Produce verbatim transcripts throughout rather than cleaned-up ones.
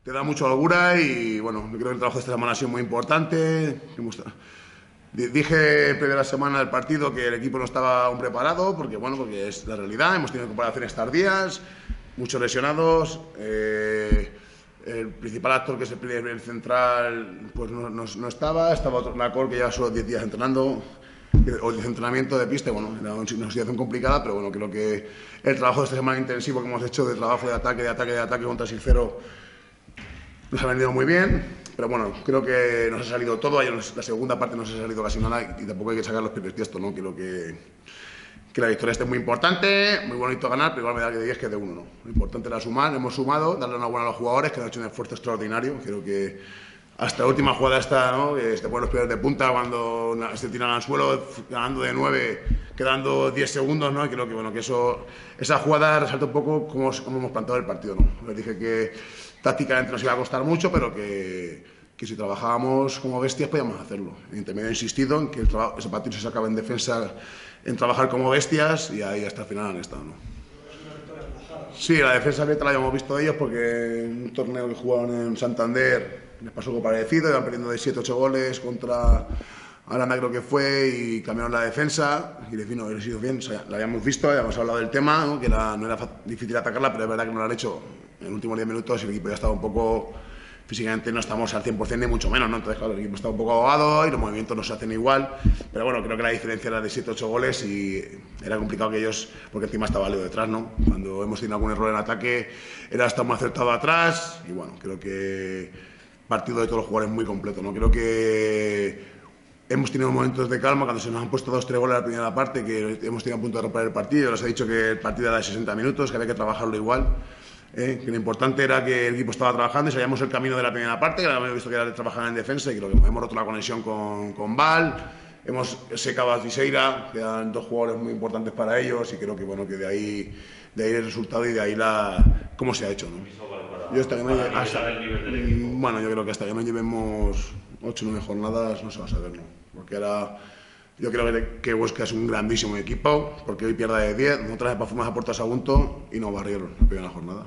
que da mucha holgura y bueno, creo que el trabajo de esta semana ha sido muy importante. Dije previo a la semana del partido que el equipo no estaba aún preparado, porque bueno, porque es la realidad, hemos tenido comparaciones tardías, muchos lesionados, eh, el principal actor que es el, el central pues no, no, no estaba, estaba otro Nacor que lleva solo diez días entrenando, o diez entrenamiento de pista, bueno, era una situación complicada, pero bueno, creo que el trabajo de esta semana intensivo que hemos hecho de trabajo de ataque, de ataque, de ataque contra Sicero nos ha venido muy bien. Pero bueno, creo que nos ha salido todo, la segunda parte nos ha salido casi nada y tampoco hay que sacar los pies del tiesto, ¿no? Creo que, que la victoria esté muy importante, muy bonito ganar, pero igual me da que de diez que de uno, ¿no? Lo importante era sumar, hemos sumado, darle una buena a los jugadores que han hecho un esfuerzo extraordinario. Creo que hasta la última jugada esta, ¿no? Que te ponen los pies de punta cuando se tiran al suelo, ganando de nueve, quedando diez segundos, ¿no? Y creo que, bueno, que eso, esa jugada resalta un poco cómo, cómo hemos planteado el partido, ¿no? Les dije que tácticamente nos iba a costar mucho, pero que, que si trabajábamos como bestias podíamos hacerlo. Evidentemente he insistido en que el trabajo, ese partido se sacaba en defensa, en trabajar como bestias y ahí hasta el final han estado, ¿no? Sí, la defensa abierta la habíamos visto de ellos porque en un torneo que jugaron en Santander les pasó algo parecido, iban perdiendo de siete ocho goles contra Aranda creo que fue y cambiaron la defensa y les vino, les hizo bien, o sea, la habíamos visto, habíamos hablado del tema, ¿no? Que era, no era difícil atacarla, pero es verdad que no lo han hecho en los últimos diez minutos y el equipo ya estaba un poco, físicamente no estamos al cien por cien ni mucho menos, ¿no? Entonces claro, el equipo está un poco ahogado y los movimientos no se hacen igual, pero bueno, creo que la diferencia era de siete ocho goles y era complicado que ellos, porque encima estaba Leo detrás, ¿no? Cuando hemos tenido algún error en ataque era hasta más acertado atrás y bueno, creo que partido de todos los jugadores muy completo, ¿no? Creo que hemos tenido momentos de calma cuando se nos han puesto dos tres goles en la primera parte, que hemos tenido a punto de romper el partido. Les he dicho que el partido era de sesenta minutos, que había que trabajarlo igual. Eh, que lo importante era que el equipo estaba trabajando y sabíamos el camino de la primera parte, que habíamos visto que era de trabajar en defensa y creo que hemos roto la conexión con, con Val. Hemos secado a Tiseira, que eran dos jugadores muy importantes para ellos y creo que bueno que de ahí, de ahí el resultado y de ahí la cómo se ha hecho, ¿no? Yo hasta que no lleve, hasta, bueno, yo creo que hasta que no llevemos ocho o nueve jornadas no se va a saber, ¿no? Porque ahora yo creo que, que Huesca es un grandísimo equipo, porque hoy pierde de diez, nosotros fuimos a Puerto Sagunto y nos barrieron la primera jornada.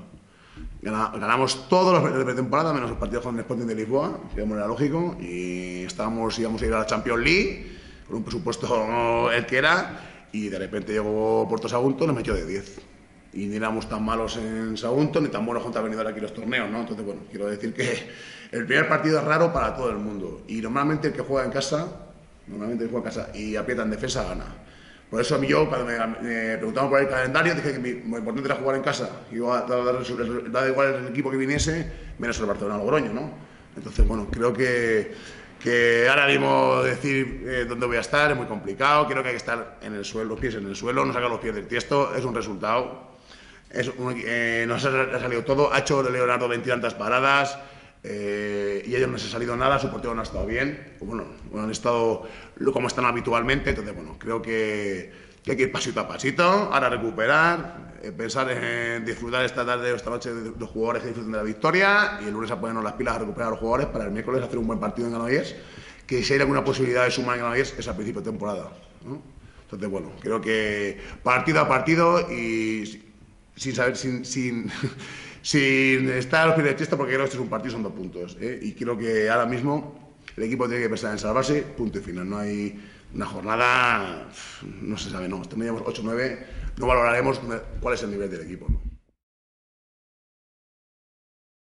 Ganamos todos los de pretemporada, menos el partido con el Sporting de Lisboa, que era lógico, y estábamos, íbamos a ir a la Champions League, con un presupuesto el que era, y de repente llegó Puerto Sagunto y nos metió de diez. Y ni éramos tan malos en Sagunto, ni tan buenos contra venidor aquí los torneos, ¿no? Entonces, bueno, quiero decir que el primer partido es raro para todo el mundo, y normalmente el que juega en casa, normalmente el que juega en casa y aprieta en defensa, gana. Por eso a mí yo, cuando me, me preguntaban por el calendario, dije que mi, lo importante era jugar en casa. Y yo, da igual el equipo que viniese, menos el Barcelona-Logroño, ¿no? Entonces, bueno, creo que, que ahora mismo decir eh, dónde voy a estar es muy complicado. Creo que hay que estar en el suelo, los pies en el suelo, no sacar los pies del tiesto, es un resultado. Es un, eh, nos ha salido todo, ha hecho Leonardo veinte tantas paradas. Eh, y ellos no se ha salido nada, su portero no ha estado bien, pues bueno, bueno, han estado como están habitualmente, entonces bueno, creo que, que hay que ir pasito a pasito, ahora recuperar, eh, pensar en disfrutar esta tarde o esta noche de los jugadores que disfruten de la victoria y el lunes a ponernos las pilas a recuperar a los jugadores para el miércoles hacer un buen partido en Granollers, que si hay alguna posibilidad de sumar en Granollers es a principio de temporada, ¿no? Entonces bueno, creo que partido a partido y sin saber, sin... sin sin estar a los pies del tiesto, porque creo que este es un partido, son dos puntos, ¿eh? Y creo que ahora mismo el equipo tiene que pensar en salvarse, punto y final. No hay una jornada, no se sabe, no. Tendríamos ocho o nueve, no valoraremos cuál es el nivel del equipo, ¿no?